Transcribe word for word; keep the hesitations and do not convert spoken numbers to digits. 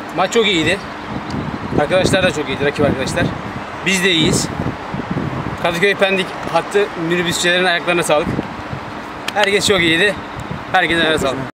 Maç çok iyiydi. Arkadaşlar da çok iyiydi, rakip arkadaşlar. Biz de iyiyiz. Kadıköy Pendik hattı minibüsçilerin ayaklarına sağlık. Herkes çok iyiydi. Herkese ayaklarına sağlık.